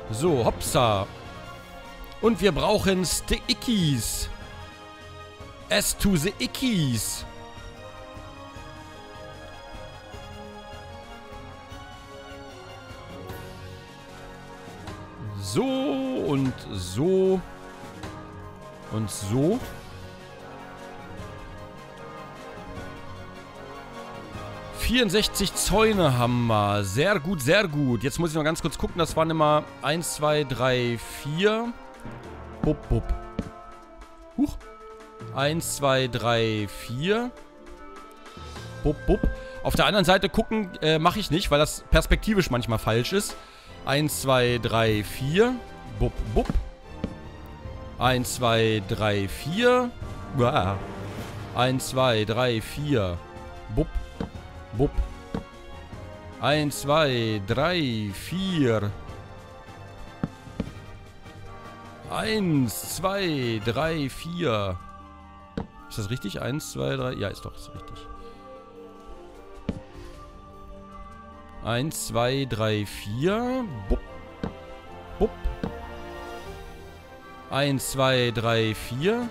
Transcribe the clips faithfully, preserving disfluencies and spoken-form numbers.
So, hopsa. Und wir brauchen Stickies. S to the Ickies. So und so. Und so. vierundsechzig Zäune haben wir. Sehr gut, sehr gut. Jetzt muss ich noch ganz kurz gucken. Das waren immer eins, zwei, drei, vier. Bup, bup. Huch. eins, zwei, drei, vier. Bup, bup. Auf der anderen Seite gucken äh, mache ich nicht, weil das perspektivisch manchmal falsch ist. eins, zwei, drei, vier. Bup, bup. eins, zwei, drei, vier. Uah. eins, zwei, drei, vier. Bup. Bup. eins, zwei, drei, vier. eins, zwei, drei, vier. Ist das richtig? eins, zwei, drei. Ja, ist doch, ist richtig. eins, zwei, drei, vier. Bup. Bup. eins, zwei, drei, vier.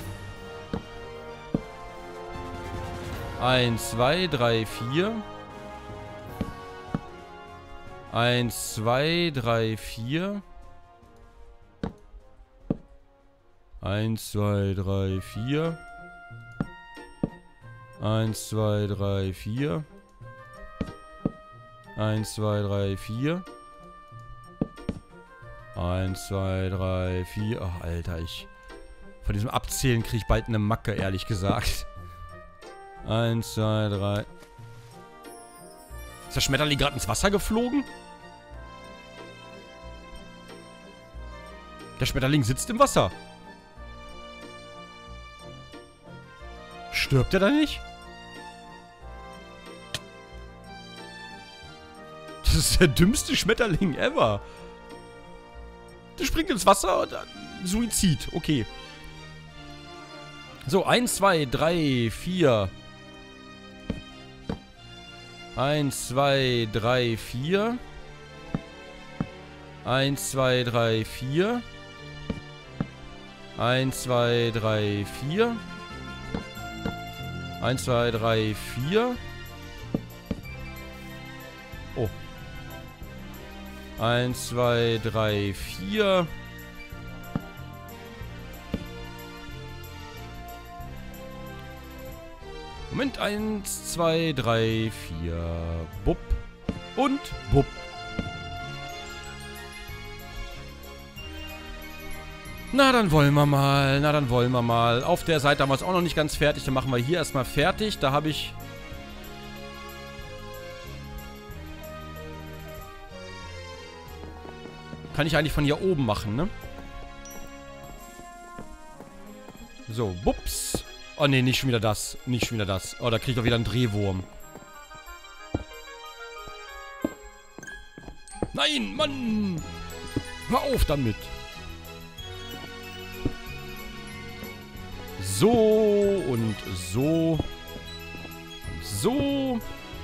eins, zwei, drei, vier. eins, zwei, drei, vier. eins, zwei, drei, vier. eins, zwei, drei, vier. eins, zwei, drei, vier. eins, zwei, drei, vier. Ach, Alter, ich... Von diesem Abzählen kriege ich bald eine Macke, ehrlich gesagt. eins, zwei, drei. Ist der Schmetterling gerade ins Wasser geflogen? Der Schmetterling sitzt im Wasser. Stirbt er da nicht? Das ist der dümmste Schmetterling ever. Der springt ins Wasser und dann Suizid. Okay. So, eins, zwei, drei, vier. eins, zwei, drei, vier. eins, zwei, drei, vier. eins, zwei, drei, vier. eins, zwei, drei, vier. Oh. eins, zwei, drei, vier. Moment, eins, zwei, drei, vier. Bupp. Und bupp. Na, dann wollen wir mal. Na, dann wollen wir mal. Auf der Seite haben wir es auch noch nicht ganz fertig. Dann machen wir hier erstmal fertig. Da habe ich... Kann ich eigentlich von hier oben machen, ne? So, bups. Oh, ne, nicht schon wieder das. Nicht schon wieder das. Oh, da kriege ich doch wieder einen Drehwurm. Nein, Mann! Hör auf damit! So und so. Und so.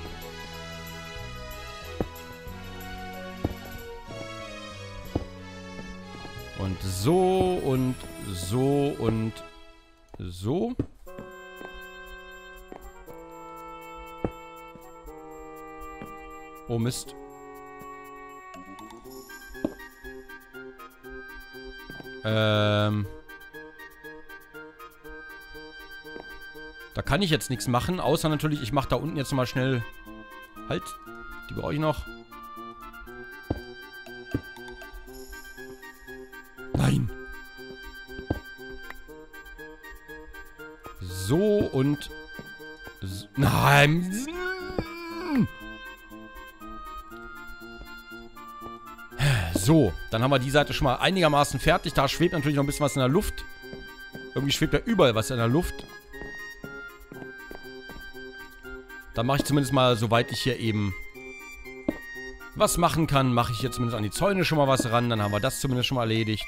Und so und so und so. Oh Mist. Ähm. Da kann ich jetzt nichts machen, außer natürlich, ich mache da unten jetzt mal schnell... Halt, die brauche ich noch. Nein. So und... So. Nein. So, dann haben wir die Seite schon mal einigermaßen fertig. Da schwebt natürlich noch ein bisschen was in der Luft. Irgendwie schwebt ja überall was in der Luft. Da mache ich zumindest mal, soweit ich hier eben was machen kann, mache ich hier zumindest an die Zäune schon mal was ran. Dann haben wir das zumindest schon mal erledigt.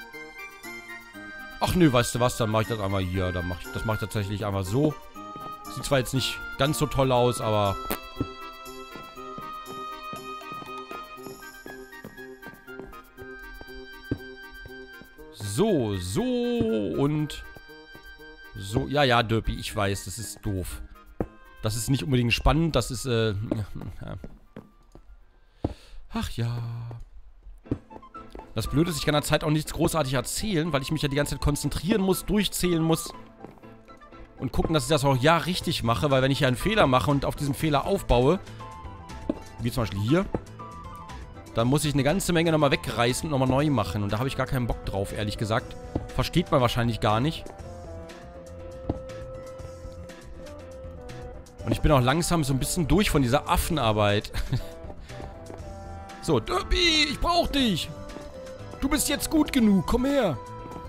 Ach nö, weißt du was, dann mache ich das einmal hier. Dann mache ich, das mache ich tatsächlich einmal so. Sieht zwar jetzt nicht ganz so toll aus, aber... So, so und... So, ja, ja, Derpy, ich weiß, das ist doof. Das ist nicht unbedingt spannend, das ist, äh... Ja. Ach ja... Das Blöde ist, ich kann in der Zeit auch nichts großartig erzählen, weil ich mich ja die ganze Zeit konzentrieren muss, durchzählen muss und gucken, dass ich das auch ja richtig mache, weil wenn ich hier einen Fehler mache und auf diesen Fehler aufbaue, wie zum Beispiel hier, dann muss ich eine ganze Menge nochmal wegreißen und nochmal neu machen und da habe ich gar keinen Bock drauf, ehrlich gesagt. Versteht man wahrscheinlich gar nicht. Und ich bin auch langsam so ein bisschen durch von dieser Affenarbeit. So, Derpy, ich brauch dich! Du bist jetzt gut genug, komm her.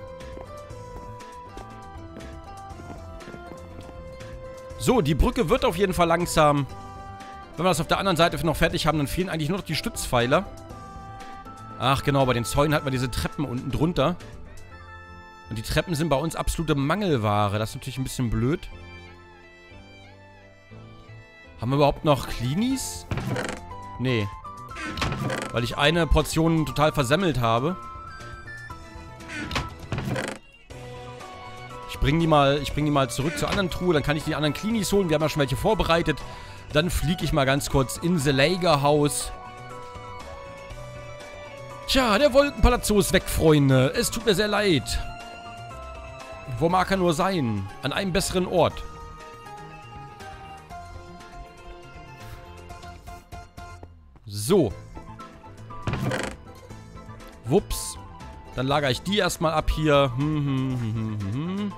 So, die Brücke wird auf jeden Fall langsam. Wenn wir das auf der anderen Seite noch fertig haben, dann fehlen eigentlich nur noch die Stützpfeiler. Ach genau, bei den Zäunen hat man diese Treppen unten drunter. Und die Treppen sind bei uns absolute Mangelware. Das ist natürlich ein bisschen blöd. Haben wir überhaupt noch Cleanies? Nee. Weil ich eine Portion total versemmelt habe. Ich bringe die mal, ich bring die mal zurück zur anderen Truhe. Dann kann ich die anderen Cleanies holen. Wir haben ja schon welche vorbereitet. Dann fliege ich mal ganz kurz in The Lager House. Tja, der Wolkenpalazzo ist weg, Freunde. Es tut mir sehr leid. Wo mag er nur sein? An einem besseren Ort. So. Wups. Dann lagere ich die erstmal ab hier. Hm, hm, hm, hm, hm.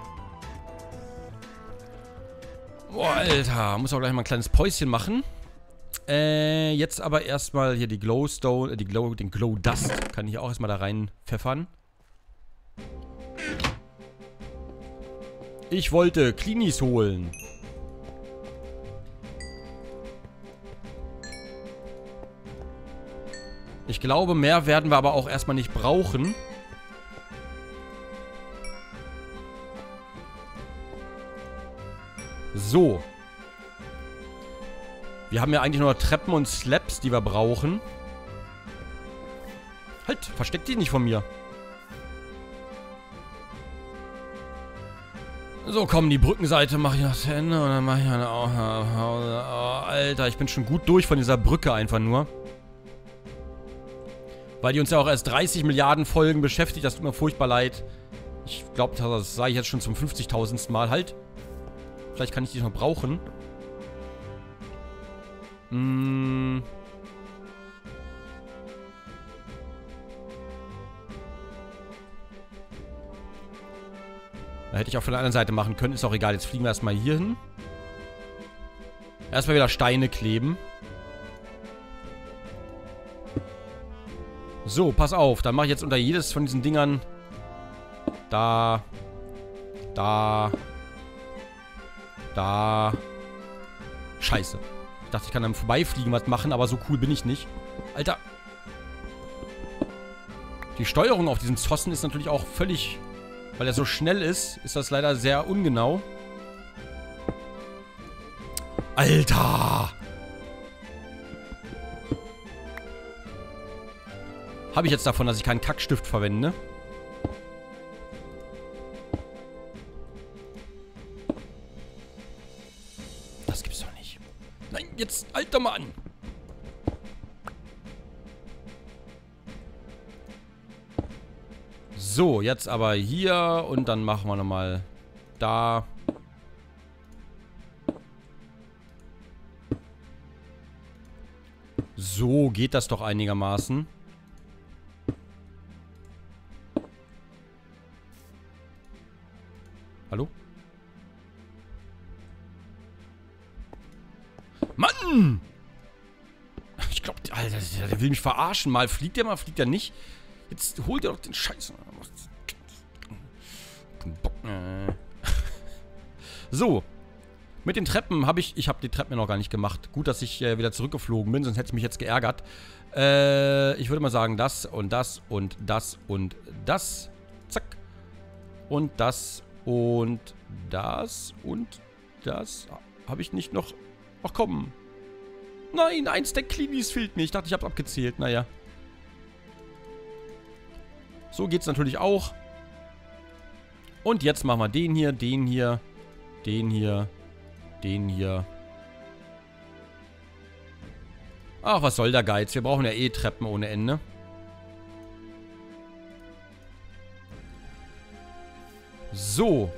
Boah, Alter. Muss auch gleich mal ein kleines Päuschen machen. Äh, jetzt aber erstmal hier die Glowstone, äh, die Glow, den Glow Dust. Kann ich auch erstmal da rein pfeffern. Ich wollte Cleanies holen. Ich glaube, mehr werden wir aber auch erstmal nicht brauchen. So. Wir haben ja eigentlich nur Treppen und Slabs, die wir brauchen. Halt, versteck die nicht von mir. So, komm, die Brückenseite mache ich noch zu Ende und dann mache ich eine... Oh, oh, Alter, ich bin schon gut durch von dieser Brücke einfach nur. Weil die uns ja auch erst dreißig Milliarden Folgen beschäftigt. Das tut mir furchtbar leid. Ich glaube, das sage ich jetzt schon zum fünfzigtausendsten Mal. Halt. Vielleicht kann ich die noch brauchen. Hm. Da hätte ich auch von der anderen Seite machen können. Ist auch egal. Jetzt fliegen wir erstmal hier hin. Erstmal wieder Steine kleben. So, pass auf. Dann mache ich jetzt unter jedes von diesen Dingern da, da, da. Scheiße. Ich dachte, ich kann am Vorbeifliegen was machen, aber so cool bin ich nicht. Alter. Die Steuerung auf diesen Zossen ist natürlich auch völlig... Weil er so schnell ist, ist das leider sehr ungenau. Alter! Habe ich jetzt davon, dass ich keinen Kackstift verwende? Das gibt's doch nicht. Nein, jetzt, Alter Mann! So, jetzt aber hier und dann machen wir nochmal da. So geht das doch einigermaßen. Hallo? Mann! Ich glaube, Alter, der will mich verarschen. Mal fliegt der, mal fliegt er nicht. Jetzt holt er doch den Scheiß. So. Mit den Treppen habe ich... Ich habe die Treppen noch gar nicht gemacht. Gut, dass ich äh, wieder zurückgeflogen bin, sonst hätte ich mich jetzt geärgert. Äh, ich würde mal sagen, das und das und das und das. Zack. Und das und das und das. Habe ich nicht noch... Ach komm. Nein, eins der Cleanies fehlt mir. Ich dachte, ich habe abgezählt. Naja. So geht's natürlich auch. Und jetzt machen wir den hier, den hier, den hier, den hier. Ach, was soll der Geiz? Wir brauchen ja eh Treppen ohne Ende. So.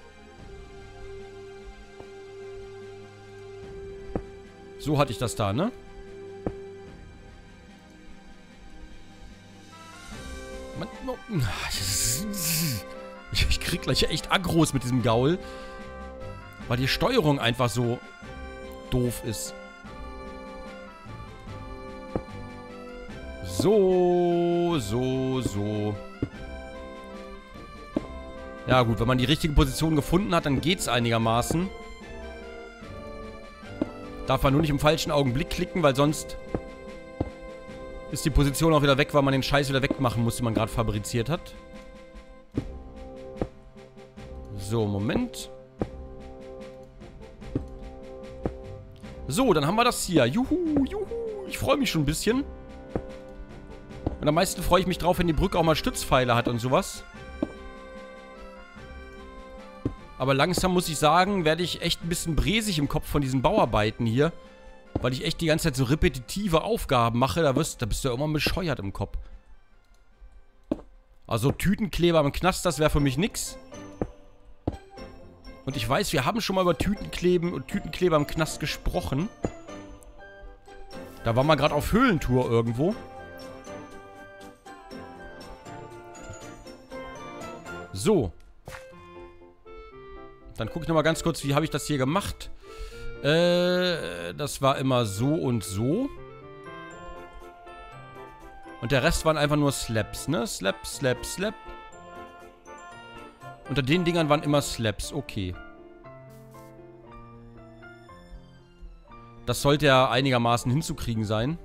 So hatte ich das da, ne? Man, ich krieg gleich echt Aggros mit diesem Gaul. Weil die Steuerung einfach so doof ist. So, so, so. Ja gut, wenn man die richtige Position gefunden hat, dann geht's einigermaßen. Darf man nur nicht im falschen Augenblick klicken, weil sonst ist die Position auch wieder weg, weil man den Scheiß wieder wegmachen muss, den man gerade fabriziert hat. So, Moment. So, dann haben wir das hier. Juhu, juhu. Ich freue mich schon ein bisschen. Und am meisten freue ich mich drauf, wenn die Brücke auch mal Stützpfeiler hat und sowas. Aber langsam, muss ich sagen, werde ich echt ein bisschen bresig im Kopf von diesen Bauarbeiten hier. Weil ich echt die ganze Zeit so repetitive Aufgaben mache. Da, wirst, da bist du ja immer bescheuert im Kopf. Also Tütenkleber im Knast, das wäre für mich nix. Und ich weiß, wir haben schon mal über Tütenkleben und Tütenkleber im Knast gesprochen. Da waren wir gerade auf Höhlentour irgendwo. So. Dann gucke ich nochmal ganz kurz, wie habe ich das hier gemacht. Äh, das war immer so und so. Und der Rest waren einfach nur Slaps, ne? Slap, Slap, Slap. Unter den Dingern waren immer Slaps, okay. Das sollte ja einigermaßen hinzukriegen sein.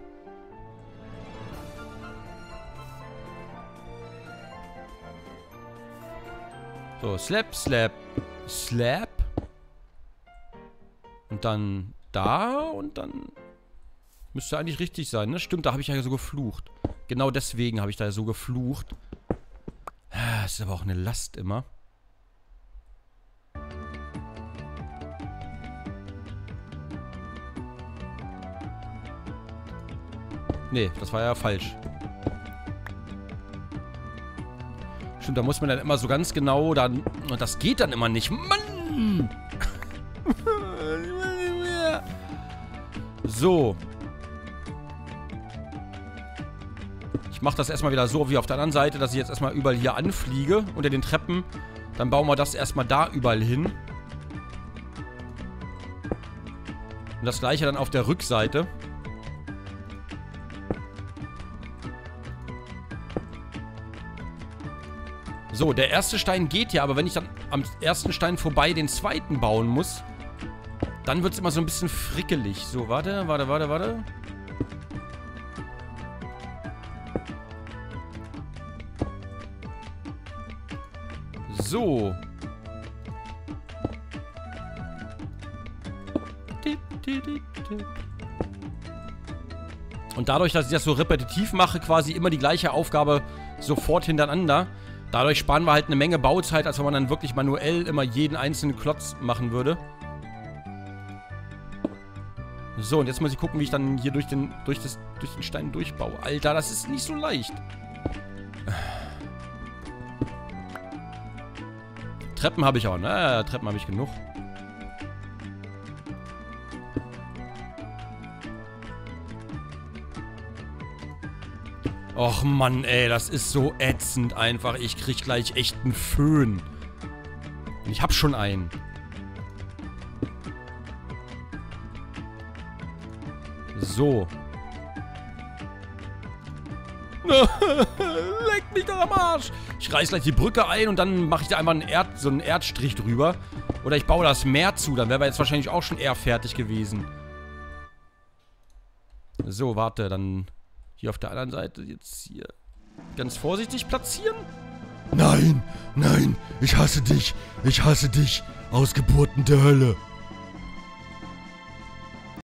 So, Slap, Slap, Slap. Und dann da und dann müsste eigentlich richtig sein, ne? Stimmt, da habe ich ja so geflucht. Genau deswegen habe ich da ja so geflucht. Das ist aber auch eine Last immer. Nee, das war ja falsch. Stimmt, da muss man dann immer so ganz genau dann... Und das geht dann immer nicht. Mann! So. Ich mache das erstmal wieder so wie auf der anderen Seite, dass ich jetzt erstmal überall hier anfliege unter den Treppen. Dann bauen wir das erstmal da überall hin. Und das gleiche dann auf der Rückseite. So, der erste Stein geht ja, aber wenn ich dann am ersten Stein vorbei den zweiten bauen muss, dann wird es immer so ein bisschen frickelig. So, warte, warte, warte, warte. So. Und dadurch, dass ich das so repetitiv mache, quasi immer die gleiche Aufgabe sofort hintereinander, dadurch sparen wir halt eine Menge Bauzeit, als wenn man dann wirklich manuell immer jeden einzelnen Klotz machen würde. So, und jetzt muss ich gucken, wie ich dann hier durch den, durch das, durch den Stein durchbaue. Alter, das ist nicht so leicht. Treppen habe ich auch, ne? Treppen habe ich genug. Och Mann, ey, das ist so ätzend einfach. Ich krieg gleich echt einen Föhn. Und ich hab schon einen. So. Leck mich doch am Arsch. Ich reiß gleich die Brücke ein und dann mache ich da einfach einen Erd, so einen Erdstrich drüber. Oder ich baue das Meer zu, dann wären wir jetzt wahrscheinlich auch schon eher fertig gewesen. So, warte, dann hier auf der anderen Seite jetzt hier ganz vorsichtig platzieren. Nein, nein, ich hasse dich. Ich hasse dich. Ausgeburten der Hölle.